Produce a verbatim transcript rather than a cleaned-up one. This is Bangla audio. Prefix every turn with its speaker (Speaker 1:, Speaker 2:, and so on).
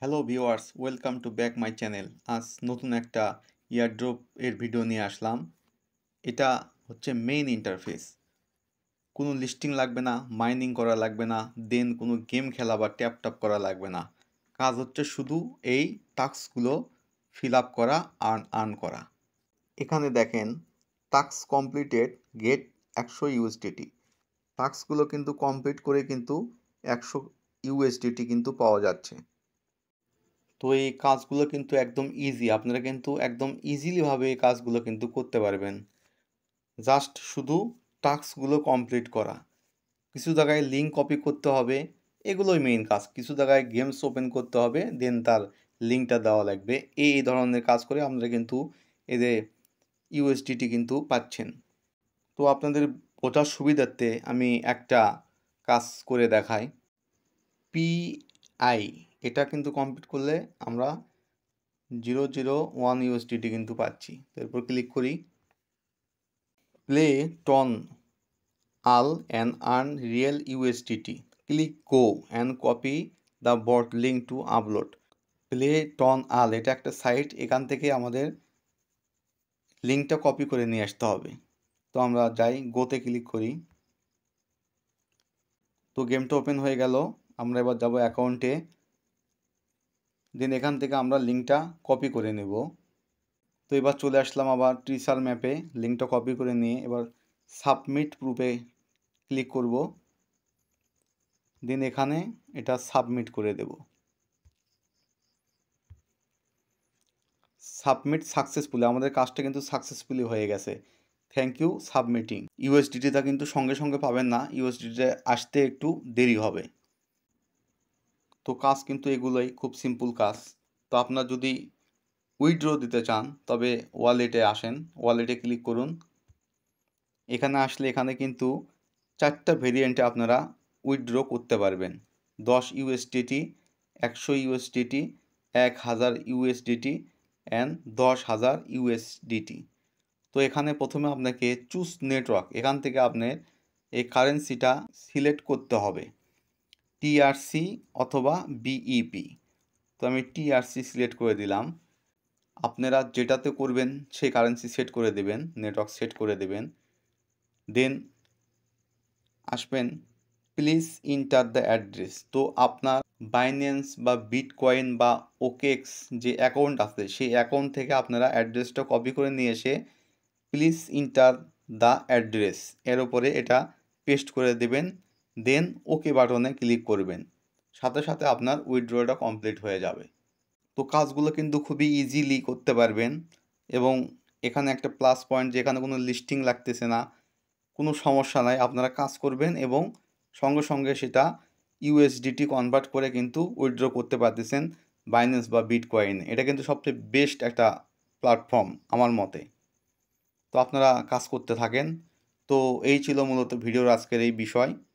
Speaker 1: Hello viewers, welcome to back my channel. আজ নতুন একটা ইয়ারড্রপ এর ভিডিও নিয়ে আসলাম। এটা হচ্ছে মেইন ইন্টারফেস। কোনো লিস্টিং লাগবে না, মাইনিং করা লাগবে না, দেন কোনো গেম খেলা বা ট্যাপ ট্যাপ করা লাগবে না। কাজ হচ্ছে শুধু এই টাস্কগুলো ফিল আপ করা, আর্ন আর্ন করা। এখানে দেখেন টাস্ক কমপ্লিটেড, গেট একশো ইউএসডিটি। টাস্কগুলো কিন্তু কমপ্লিট করে কিন্তু একশো ইউএসডিটি কিন্তু পাওয়া যাচ্ছে। তো এই কাজগুলো কিন্তু একদম ইজি, আপনারা কিন্তু একদম ইজিলিভাবে এই কাজগুলো কিন্তু করতে পারবেন। জাস্ট শুধু টাস্কগুলো কমপ্লিট করা, কিছু জায়গায় লিঙ্ক কপি করতে হবে, এগুলোই মেইন কাজ। কিছু জায়গায় গেমস ওপেন করতে হবে, দেন তার লিঙ্কটা দেওয়া লাগবে। এই এই ধরনের কাজ করে আপনারা কিন্তু এদের ইউএসডিটি কিন্তু পাচ্ছেন। তো আপনাদের বোঝার সুবিধার্থে আমি একটা কাজ করে দেখাই। পিআই এটা কিন্তু কমপ্লিট করলে আমরা জিরো জিরো ওয়ান ইউএসডিটি কিন্তু পাচ্ছি। এরপর ক্লিক করি প্লে টন আল and earn real USDT. Click go and copy the bot link to upload. Play TON আল এটা একটা সাইট, এখান থেকে আমাদের লিঙ্কটা কপি করে নিয়ে আসতে হবে। তো আমরা যাই, গোতে ক্লিক করি। তো গেমটা ওপেন হয়ে গেল। আমরা এবার যাব অ্যাকাউন্টে, দেন এখান থেকে আমরা লিঙ্কটা কপি করে নেব। তো এবার চলে আসলাম আবার ট্রিসার ম্যাপে, লিঙ্কটা কপি করে নিয়ে এবার সাবমিট প্রুফে ক্লিক করব। দেন এখানে এটা সাবমিট করে দেব। সাবমিট সাকসেসফুলি, আমাদের কাজটা কিন্তু সাকসেসফুলি হয়ে গেছে। Thank you submitting. ইউএসডিটিটা কিন্তু সঙ্গে সঙ্গে পাবেন না, ইউএসডিটি আসতে একটু দেরি হবে। তো কাজ কিন্তু এগুলোই, খুব সিম্পল কাজ। তো আপনার যদি উইথড্র দিতে চান তবে ওয়ালেটে আসেন, ওয়ালেটে ক্লিক করুন। এখানে আসলে এখানে কিন্তু চারটা ভেরিয়েন্টে আপনারা উইথড্র করতে পারবেন। দশ ইউএসডিটি, একশো ইউএসডিটি, এক হাজার ইউএসডিটি অ্যান্ড দশ হাজার ইউএসডিটি। তো এখানে প্রথমে আপনাকে চুজ নেটওয়ার্ক, এখান থেকে আপনার এই কারেন্সিটা সিলেক্ট করতে হবে, টিআরসি অথবা বিইপি। তো আমি টিআরসি সিলেক্ট করে দিলাম। আপনারা যেটাতে করবেন সেই কারেন্সি সেট করে দেবেন, নেটওয়ার্ক সেট করে দেবেন। দেন আসবেন প্লিজ ইন্টার দ্য অ্যাড্রেস। তো আপনার বাইন্যান্স বা বিটকয়েন বা ওকেক্স যে অ্যাকাউন্ট আছে সেই অ্যাকাউন্ট থেকে আপনারা অ্যাড্রেসটা কপি করে নিয়ে এসে প্লিজ ইন্টার দ্য অ্যাড্রেস এর উপরে এটা পেস্ট করে দেবেন। দেন ওকে বাটনে ক্লিক করবেন, সাথে সাথে আপনার উইথড্রটা কমপ্লিট হয়ে যাবে। তো কাজগুলো কিন্তু খুবই ইজিলি করতে পারবেন। এবং এখানে একটা প্লাস পয়েন্ট, যেখানে কোনো লিস্টিং লাগতেছে না, কোনো সমস্যা নাই, আপনারা কাজ করবেন এবং সঙ্গে সঙ্গে সেটা ইউএসডিটি কনভার্ট করে কিন্তু উইথড্র করতে পারতেছেন বাইন্যান্স বা বিটকয়েন। এটা কিন্তু সবচেয়ে বেস্ট একটা প্ল্যাটফর্ম আমার মতে। তো আপনারা কাজ করতে থাকেন। তো এই ছিল মূলত ভিডিওর আজকের এই বিষয়।